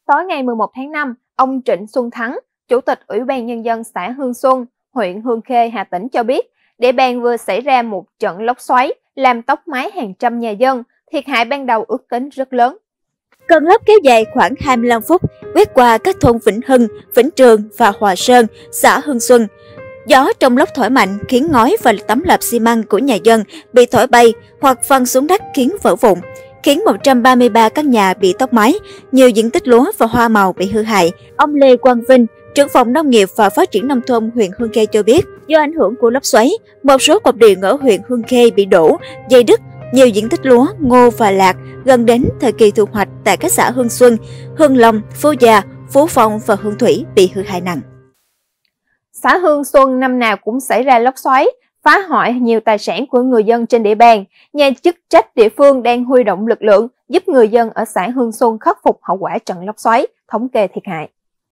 Tối ngày 11 tháng 5, ông Trịnh Xuân Thắng, Chủ tịch Ủy ban Nhân dân xã Hương Xuân, huyện Hương Khê, Hà Tĩnh cho biết, địa bàn vừa xảy ra một trận lốc xoáy làm tốc mái hàng trăm nhà dân, thiệt hại ban đầu ước tính rất lớn. Cơn lốc kéo dài khoảng 25 phút, quét qua các thôn Vĩnh Hưng, Vĩnh Trường và Hòa Sơn, xã Hương Xuân. Gió trong lốc thổi mạnh khiến ngói và tấm lợp xi măng của nhà dân bị thổi bay hoặc văng xuống đất khiến vỡ vụn, khiến 133 căn nhà bị tốc mái, nhiều diện tích lúa và hoa màu bị hư hại. Ông Lê Quang Vinh, trưởng phòng nông nghiệp và phát triển nông thôn huyện Hương Khê cho biết, do ảnh hưởng của lốc xoáy, một số cột điện ở huyện Hương Khê bị đổ, dây đứt, nhiều diện tích lúa, ngô và lạc gần đến thời kỳ thu hoạch tại các xã Hương Xuân, Hương Long, Phú Gia, Phú Phong và Hương Thủy bị hư hại nặng. Xã Hương Xuân năm nào cũng xảy ra lốc xoáy, phá hoại nhiều tài sản của người dân trên địa bàn. Nhà chức trách địa phương đang huy động lực lượng giúp người dân ở xã Hương Xuân khắc phục hậu quả trận lốc xoáy, thống kê thiệt hại.